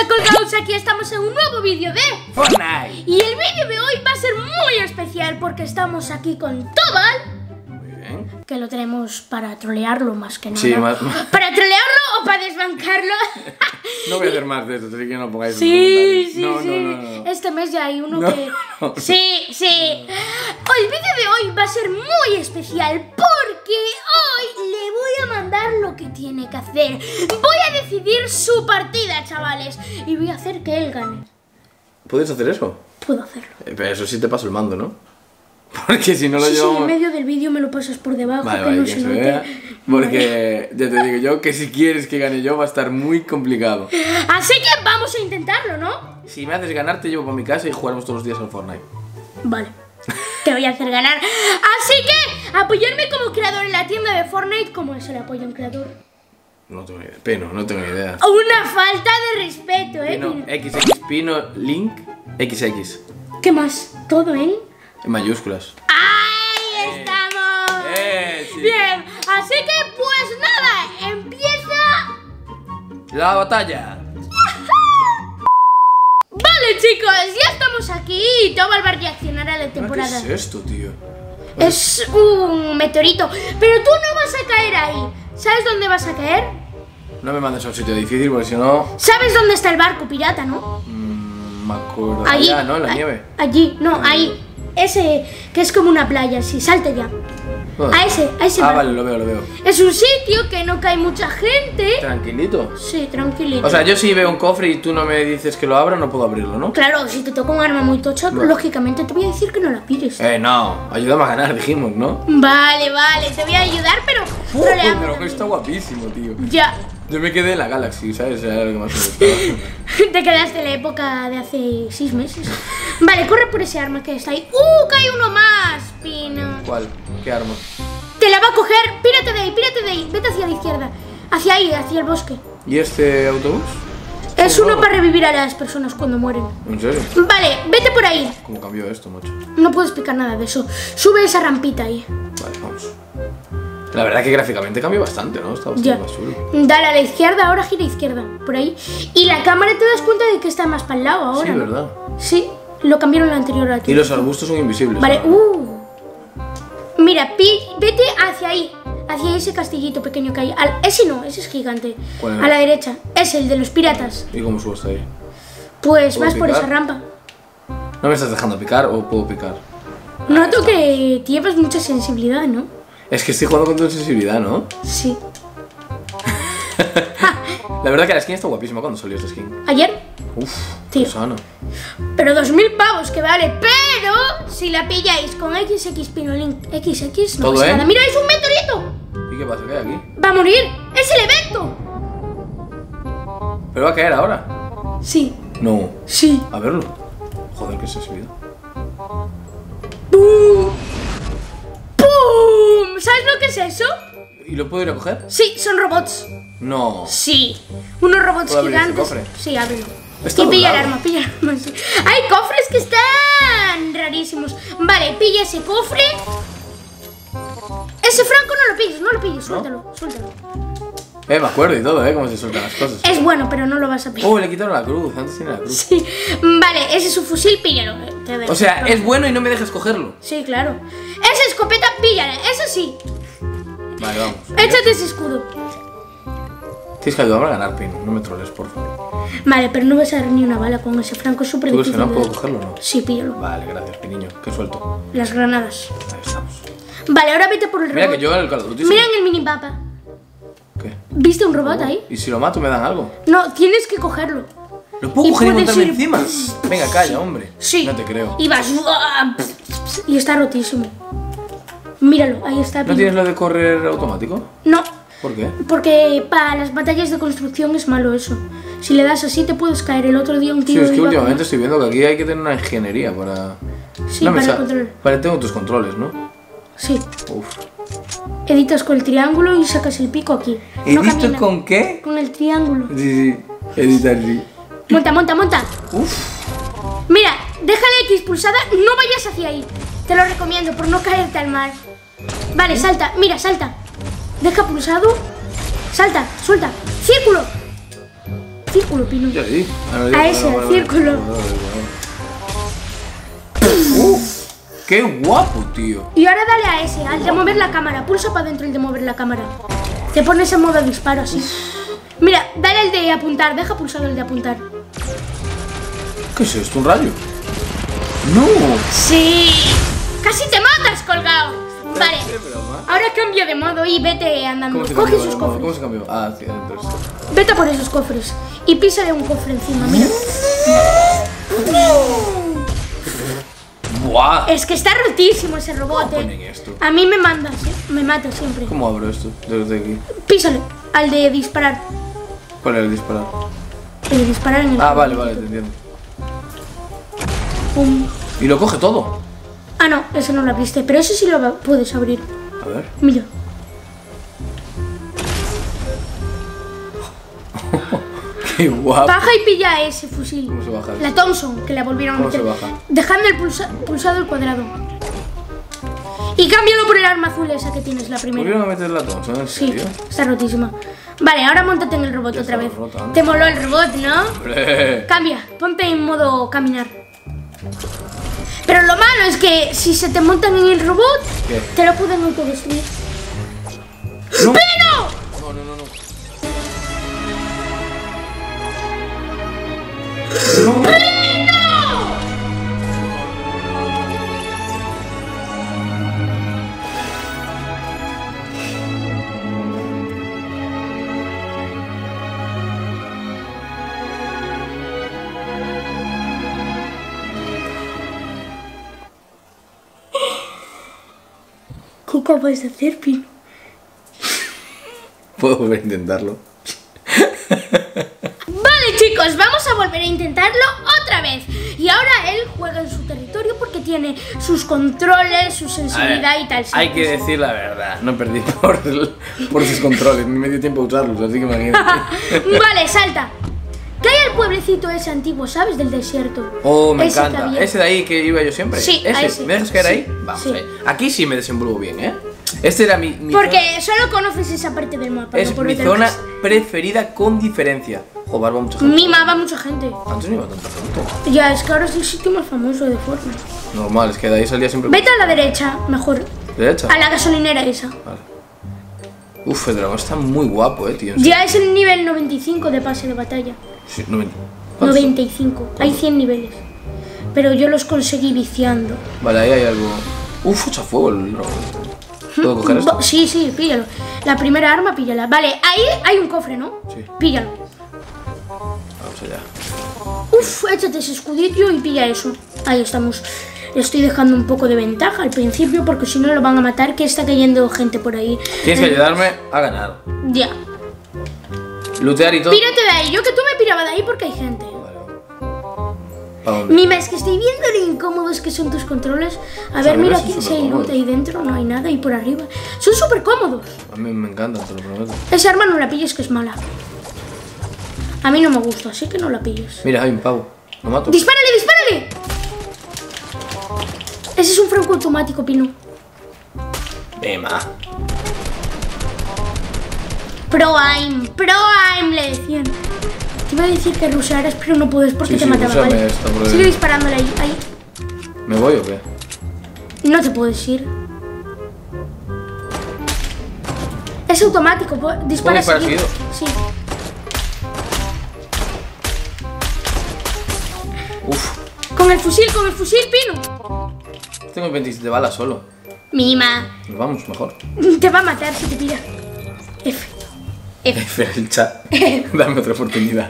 pasa, colgados? Aquí estamos en un nuevo vídeo de Fortnite. Y el vídeo de hoy va a ser muy especial porque estamos aquí con Tobal, Muy bien. que lo tenemos para trolearlo más que nada. Sí, ¿Para trolearlo o para desbancarlo? No voy a hacer más de esto, así que no pongáis Sí, sí, no, sí. no. Este mes ya hay uno No, que... no. Sí, sí. El vídeo de hoy va a ser muy especial porque hoy le voy a mandar lo que tiene que hacer. Voy a decidir su partida, chavales, y voy a hacer que él gane. ¿Puedes hacer eso? Puedo hacerlo. Pero eso sí te paso el mando, ¿no? Porque si no lo Sí, llevamos... en medio del vídeo me lo pasas por debajo, Vale, que vale, no que se se note. vea. Porque ya te digo yo que si quieres que gane yo va a estar muy complicado. Así que vamos a intentarlo, ¿no? Si me haces ganar te llevo para mi casa y jugaremos todos los días al Fortnite. Vale. Te voy a hacer ganar. Así que apoyarme como creador en la tienda de Fortnite. ¿Cómo es el apoyo a un creador? No tengo ni idea. Pino, no tengo ni idea. Una falta de respeto, Pino, Pino. XX, Pino, Link, XX. ¿Qué más? ¿Todo en? En mayúsculas. ¡Ahí estamos! Sí. Bien, así que pues nada, empieza... La batalla. Vale, chicos, ya estamos aquí y Tobal va a reaccionar a la temporada. ¿Qué es esto, tío? Es un meteorito, pero tú no vas a caer ahí. ¿Sabes dónde vas a caer? No me mandes a un sitio difícil porque si no... ¿Sabes dónde está el barco pirata, no? me acuerdo. Allí. Allá, ¿no? En la nieve. Allí, no, ahí. Ese que es como una playa, sí, salte ya. ¿Dónde? A ese Ah, barco. vale, lo veo. Es un sitio que no cae mucha gente. Tranquilito. Sí, tranquilito. O sea, yo si veo un cofre y tú no me dices que lo abra, no puedo abrirlo, ¿no? Claro, si te toca un arma muy tocha, Vale. lógicamente te voy a decir que no la pires. No. Ayúdame a ganar, dijimos, ¿no? Vale, vale, te voy a ayudar, pero... troleando Pero que también. está guapísimo, tío. Ya. Yo me quedé en la Galaxy, ¿sabes? Era lo que más me gustaba. Te quedaste en la época de hace 6 meses. Vale, corre por ese arma que está ahí. ¡Cae uno más, Pino! ¿Cuál? ¿Qué arma? Te la va a coger. Pírate de ahí. Vete hacia la izquierda. Hacia ahí, hacia el bosque. ¿Y este autobús? Es uno nuevo? para revivir a las personas cuando mueren. ¿En serio? Vale, vete por ahí. ¿Cómo cambió esto, macho? No puedo explicar nada de eso. Sube esa rampita ahí. Vale, vamos. La verdad que gráficamente cambió bastante, ¿no? Está bastante Ya. más chulo. Dale a la izquierda, ahora gira izquierda. Por ahí. Y la cámara te das cuenta de que está más para el lado ahora. Sí, ¿no? ¿verdad? Sí, lo cambiaron la anterior a ti. Y los arbustos son invisibles. Vale, ¿no? Mira, vete hacia ahí. Hacia ese castillito pequeño que hay. Ese no, ese es gigante. ¿Cuál era? A la derecha. Es el de los piratas. ¿Y cómo subo hasta ahí? Pues ¿Puedo vas por picar? esa rampa. ¿No me estás dejando picar o puedo picar? Noto que llevas mucha sensibilidad, ¿no? Es que estoy jugando con tu sensibilidad, ¿no? Sí. La verdad que la skin está guapísima cuando salió esta skin. ¿Ayer? Uf, Tío. qué sano. Pero 2000 pavos que vale. Pero si la pilláis con XX Pinolink XX, no Todo, pasa ¿eh? nada. ¡Mira, es un meteorito! ¿Y qué pasa? ¿Qué hay aquí? ¡Va a morir! ¡Es el evento! ¿Pero va a caer ahora? Sí, No. sí. A verlo. Joder, qué sensibilidad. ¡Pum! ¡Pum! ¿Sabes lo que es eso? ¿Y lo puedo ir a coger? Sí, son robots. No. Sí, unos robots ¿Puedo abrir este gigantes. cofre? Sí, ábrelo. Está Y pilla el doblado. arma, pilla el arma. Sí. Hay cofres que están rarísimos. Vale, pilla ese cofre. Ese franco no lo pilles, suéltalo. Me acuerdo y todo, cómo se sueltan las cosas. Es bueno, pero no lo vas a pillar. Oh, le quitaron la cruz, antes tenía la cruz. Sí. Vale, ese es su fusil, píllalo. Te dejo. O sea, es bueno y no me dejas cogerlo. Sí, claro. Esa escopeta, píllala, eso sí. Vale, vamos. Échate ese escudo. Tienes que ayudarme a ganar, Pino. No me troles, por favor. Vale, pero no vas a dar ni una bala con ese franco, es súper ¿Tú crees difícil. que no puedo de- cogerlo, no? Sí, píllalo. Vale, gracias, Piniño. Que suelto. Las granadas. Ahí estamos. Vale, ahora vete por el Mira robot. que yo en el Call of Duty... Mira en el minimapa. ¿Qué? ¿Viste un robot ahí? ¿Y si lo mato me dan algo? No, tienes que cogerlo. ¿Lo puedo Y coger y puedes montarme ir- encima? Venga, calla, hombre. Sí. No te creo. Y vas... Y está rotísimo. Míralo, ahí está. ¿No tienes lo de correr automático? No, ¿Por qué? porque para las batallas de construcción es malo eso. Si le das así te puedes caer. El otro día un Sí, tío es que iba con- últimamente estoy viendo que aquí hay que tener una ingeniería para... Sí, No me para sa- controlar. Vale, tengo tus controles, ¿no? Sí. Uf. Editas con el triángulo y sacas el pico aquí. No ¿Edito camina. con qué? Con el triángulo. Sí, sí. Editar, sí. Monta. Uf. Mira, déjale X pulsada, no vayas hacia ahí. Te lo recomiendo por no caerte al mar. Vale, salta, mira, salta. Deja pulsado. Salta, suelta. Círculo. círculo, Pino. Ya sí. A ese, al círculo. Uf, qué guapo, tío. Y ahora dale a ese, al de mover la cámara. Pulsa para adentro el de mover la cámara. Te pones en modo disparo así. Mira, dale al de apuntar. Deja pulsado el de apuntar. ¿Qué es esto? ¿Un rayo? ¡No! Sí. Casi te matas, colgado. Vale. Ahora cambia de modo y vete andando. Coge esos cofres. ¿Cómo se cambió? Ah, sí, adentro esto. Vete por esos cofres. Y písale un cofre encima, mira. ¡Buah! Es que está rotísimo ese robot, ¿Cómo ponen esto? A mí me manda siempre. ¿Cómo abro esto? Desde aquí. Písale, al de disparar. ¿Cuál es el disparar? El de disparar en el... Ah, vale, te entiendo. Pum. Y lo coge todo. Ah, no, ese no lo abriste, pero ese sí lo puedes abrir. A ver. Mira. Qué guapo. Baja y pilla ese fusil. ¿Cómo se baja eso? La Thompson, que la volvieron a ¿Cómo meter. se baja? Dejando el pulsado el cuadrado. Y cámbialo por el arma azul esa que tienes, la primera. ¿Volvieron a meter la Thompson? ¿En Sí, serio? está rotísima. Vale, ahora móntate en el robot Ya otra vez. estaba rota, ¿no? Te moló el robot, ¿no? ¡Hombre! Cambia, ponte en modo caminar. Pero lo malo es que si se te montan en el robot, ¿Qué? te lo pueden autodestruir. ¡No! ¡Pero! No. ¿Qué acabas de hacer, Pino? Puedo volver a intentarlo. Vale, chicos, vamos a volver a intentarlo otra vez. Y ahora él juega en su territorio porque tiene sus controles, su sensibilidad y tal. Hay que decir la verdad. No perdí por sus controles. Ni me dio tiempo a usarlos, así que imagínate. Vale, salta. Que hay el pueblecito ese antiguo, ¿sabes? Del desierto. Oh, me Ese que encanta. había. ¿Ese de ahí que iba yo siempre? Sí, a ese. ¿Me dejas caer Sí, ahí? Vamos sí. ahí. Aquí sí me desenvuelvo bien, ¿eh? Este era mi Porque solo conoces esa parte del mapa. Es no por mi otras. zona preferida con diferencia. Joder, va mucha gente. Mimaba mucha gente. Antes no iba tanta gente. Ya, es que ahora es el sitio más famoso de Fortnite. Normal, es que de ahí salía siempre. Vete a la derecha, mejor. ¿Derecha? A la gasolinera esa. Vale. Uf, el dragón está muy guapo, tío. Ya es el nivel 95 de pase de batalla. Sí, 90. ¿Cuántos? 95. Hay 100 niveles. Pero yo los conseguí viciando. Vale, ahí hay algo. Uf, echa fuego el dragón. ¿Puedo coger esto? Sí, píllalo. La primera arma, píllala. Vale, ahí hay un cofre, ¿no? Sí. Píllalo. Vamos allá. Uf, échate ese escudillo y pilla eso. Ahí estamos. Le estoy dejando un poco de ventaja al principio porque si no lo van a matar, que está cayendo gente por ahí. Tienes que ayudarme a ganar. Ya. Lootear y todo. Pírate de ahí. Yo que tú me piraba de ahí porque hay gente. ¿Para dónde? Mima, es que estoy viendo lo incómodos que son tus controles. A ver, a mira ver si aquí son si hay loot cómodos. ahí dentro, no hay nada. Y por arriba. Son súper cómodos. A mí me encanta, te lo prometo. Esa arma no la pilles, que es mala. A mí no me gusta, así que no la pilles. Mira, hay un pavo. Lo mato. ¡Dispárale, dispárale! Ese es un franco automático, Pino. Emma. Pro aim, le decían. Te iba a decir que rushearas, pero no puedes porque Sí, te sí, mataba, rúshame ¿vale? esta, porque- Sigue disparándole ahí, ahí. ¿Me voy o qué? No te puedes ir. Es automático, dispara disparar seguido. seguido? Sí. Uf. Con el fusil, Pino. Tengo 27 balas solo. Mima. Nos vamos, mejor. Te va a matar si te pilla. F. F el chat. Dame otra oportunidad.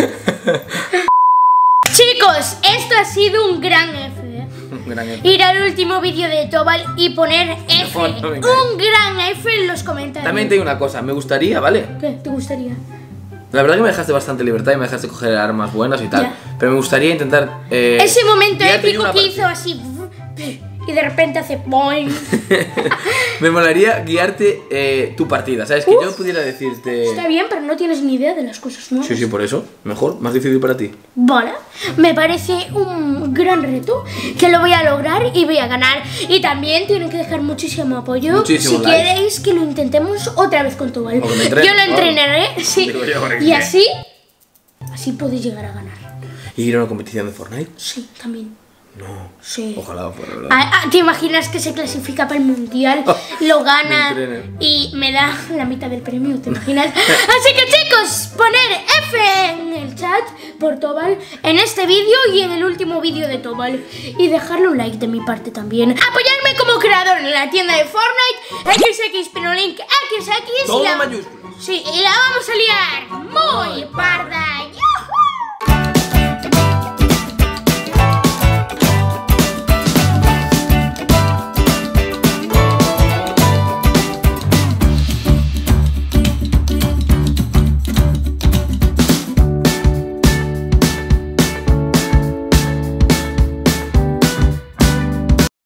Chicos, esto ha sido un gran F. Un gran F. Ir al último vídeo de Tobal y poner F. No, venga. Un gran F en los comentarios. También te digo una cosa, me gustaría, ¿vale? ¿Qué te gustaría? La verdad que me dejaste bastante libertad y me dejaste coger armas buenas y tal. Ya. Pero me gustaría intentar. Ese momento guiarte en épico una que hizo así y de repente hace boing. Me molaría guiarte tu partida, ¿sabes? Que yo pudiera decirte. Está bien, pero no tienes ni idea de las cosas nuevas. Sí, sí, por eso. Mejor, más difícil para ti. Vale, me parece un gran reto que lo voy a lograr y voy a ganar. Y también tienen que dejar muchísimo apoyo Muchísimo si like. queréis que lo intentemos otra vez con Tobal. O que me entrenes, Yo lo claro. entrenaré, sí. Digo yo, ¿para Y qué? así Así puedes llegar a ganar. ¿Y ir a una competición de Fortnite? Sí, también. No. Sí. Ojalá fuera verdad. ¿Te imaginas que se clasifica para el mundial, lo gana y me da la mitad del premio? ¿Te imaginas? Así que chicos, poner F en el chat por Tobal en este vídeo y en el último vídeo de Tobal. Y dejarle un like de mi parte también. Apoyarme como creador en la tienda de Fortnite, xxpinolink XX. Todo mayúsculas. Sí, y la vamos a liar muy parda.